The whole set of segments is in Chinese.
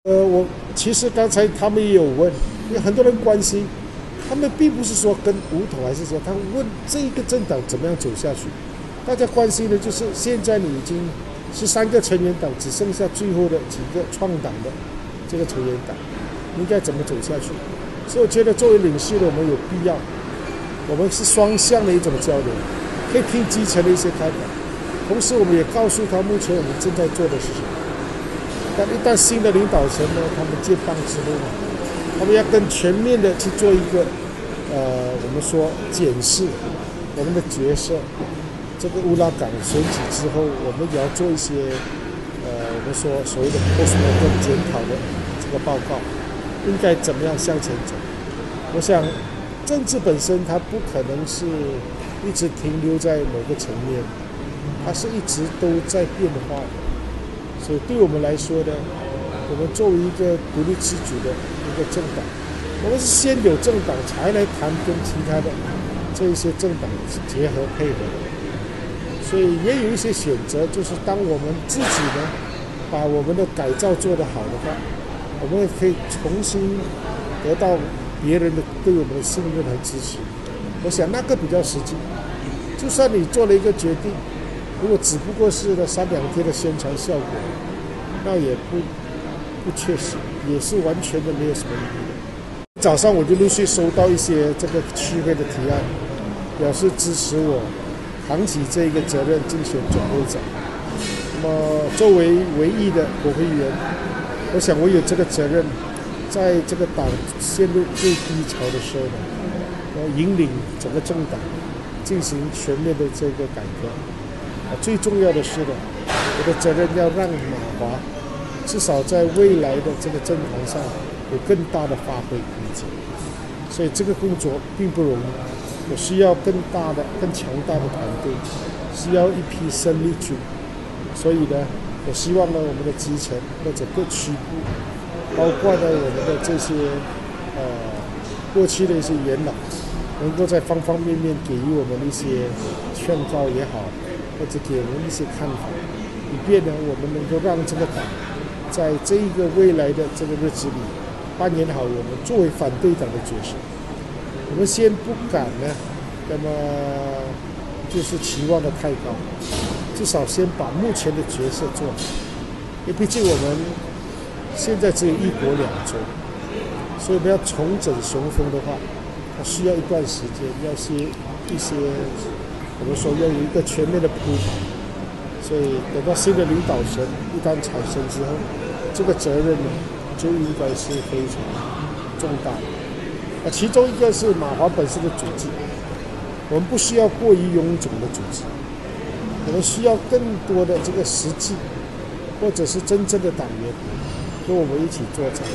我其实刚才他们也有问，有很多人关心，他们并不是说跟吴统还是说，他问这个政党怎么样走下去。大家关心的就是现在你已经13个成员党，只剩下最后的几个创党的这个成员党，应该怎么走下去？所以我觉得作为领袖的我们有必要，我们是双向的一种交流，可以听基层的一些看法，同时我们也告诉他目前我们正在做的是什么。但一旦新的领导层呢，他们接棒之后呢，他们要更全面的去做一个我们说检视我们的角色。这个乌拉港选举之后，我们也要做一些我们说所谓的 postmortem 检讨的这个报告，应该怎么样向前走。我想政治本身它不可能是一直停留在某个层面，它是一直都在变化的。所以对我们来说呢，我们作为一个独立自主的一个政党，我们是先有政党才来谈跟其他的这一些政党结合配合的。所以也有一些选择，就是当我们自己呢把我们的改造做得好的话，我们可以重新得到别人的对我们的信任和支持。我想那个比较实际。就算你做了一个决定，如果只不过是那3-2天的宣传效果，那也不确实，也是完全的没有什么意义的。早上我就陆续收到一些这个区会的提案，表示支持我扛起这个责任竞选总会长。那么作为唯一的国会议员，我想我有这个责任，在这个党陷入最低潮的时候呢，引领整个政党进行全面的这个改革。最重要的是呢，我的责任要让马华至少在未来的这个政坛上有更大的发挥空间。所以这个工作并不容易，我需要更大的、更强大的团队，需要一批生力军。所以呢，我希望呢，我们的基层或者各区部，包括呢我们的这些过去的一些元老，能够在方方面面给予我们一些劝告也好，或者给我们一些看法，以便呢我们能够让这个党在这一个未来的这个日子里扮演好我们作为反对党的角色。我们先不敢呢，那么就是期望的太高，至少先把目前的角色做好。因为毕竟我们现在只有1国2州，所以我们要重整雄风的话，它需要一段时间，要一些我们说要有一个全面的铺排。所以等到新的领导层一旦产生之后，这个责任呢就应该是非常重大的。其中一个是马华本身的组织，我们不需要过于臃肿的组织，我们需要更多的这个实际或者是真正的党员跟我们一起作战。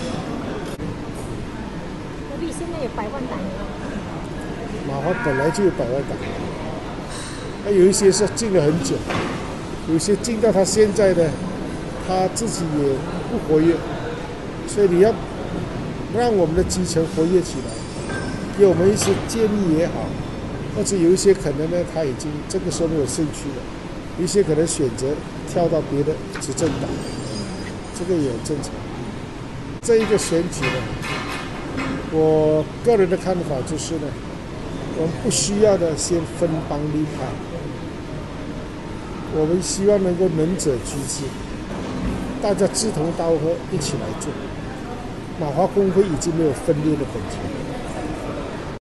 何必现在有100万党员？ 马华本来就有100万党员，那有一些是进了很久，有些进到他现在的，他自己也不活跃，所以你要让我们的基层活跃起来，给我们一些建议也好，或者有一些可能呢，他已经这个时候没有兴趣了，有一些可能选择跳到别的执政党，这个也很正常。这一个选举呢，我个人的看法就是呢，我们不需要的先分帮立派，我们希望能够能者居之，大家志同道合一起来做。马华工会已经没有分裂的本钱。